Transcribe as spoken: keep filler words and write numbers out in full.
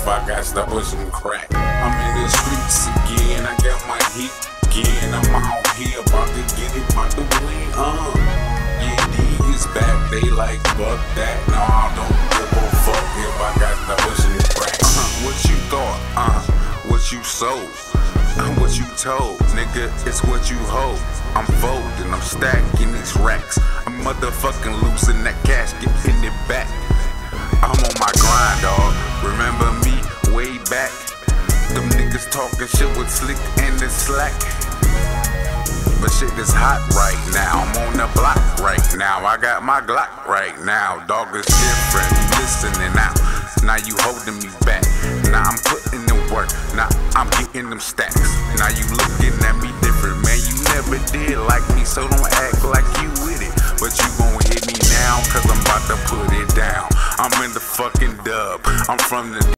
I got to push some crack. I'm in the streets again, I got my heat again. I'm out here about to get it out the way, uh. Yeah, D is back, they like fuck that. No, I don't give a fuck if I got to push some crack. Uh-huh, what you thought, uh, what you sold, uh, what you told, nigga, it's what you hold. I'm folding, I'm stacking these racks. I'm motherfucking losing that cash, get in it back. I'm on my grind, dawg. Remember me way back? Them niggas talking shit with slick and it's slack. But shit is hot right now. I'm on the block right now. I got my Glock right now. Dog is different. You listening now. Now you holding me back. Now I'm putting in work. Now I'm getting them stacks. Now you looking at me different, man. You never did like me, so don't act like you with it. But you gon' hit me now, cause I'm about to put it down. I'm in the fucking dub. I'm from the